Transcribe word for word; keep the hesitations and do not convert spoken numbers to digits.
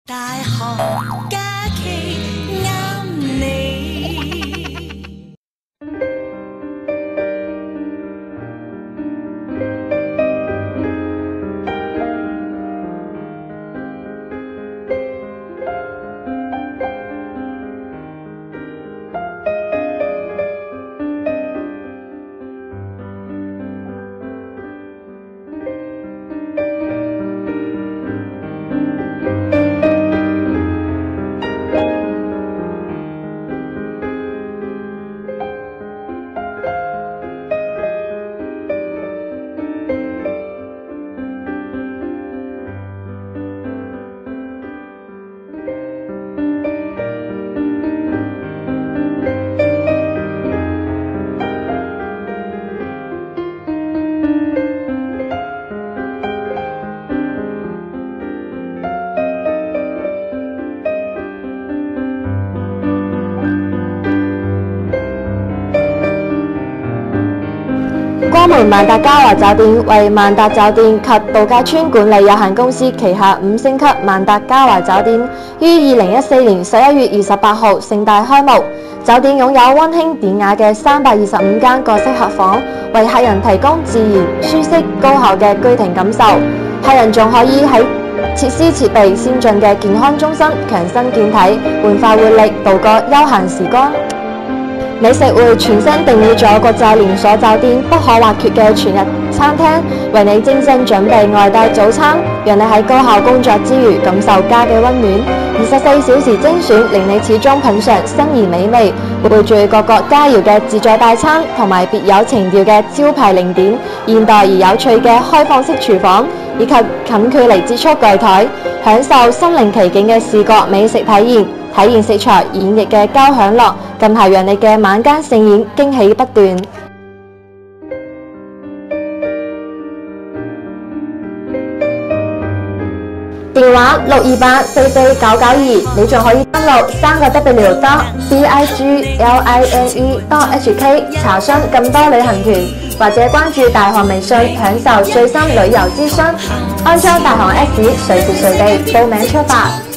大學假期啱你。 江門萬達嘉華酒店為萬達酒店及度假村管理有限公司旗下五星級萬達嘉華酒店，於二零一四年十一月二十八號盛大開幕。酒店擁有溫馨典雅嘅三百二十五間各式客房，為客人提供自然、舒適、高效嘅居停感受。客人仲可以喺設施設備先進嘅健康中心強身健體、煥發活力，度過休閒時光。美食會全新定義咗國際連鎖酒店不可或缺嘅全日餐廳，為你精心準備外帶早餐，讓你喺高效工作之餘感受家嘅溫暖。二十四小時精選，令你始終品嘗新而美味。匯聚各國佳肴嘅自助大餐，同埋別有情調嘅招牌零點，現代而有趣嘅開放式廚房，以及近距離接觸櫃台，享受身臨其境嘅視覺美食體驗。體驗食材演繹嘅交響樂，更係讓你嘅晚間盛宴驚喜不斷。電話六二八四四九九二，你仲可以登錄三個 W dot B I G L I N E dot H K 查詢更多旅行團，或者關注大韓微信享受最新旅遊資訊，安裝大韓 Apps，隨時隨地報名出發。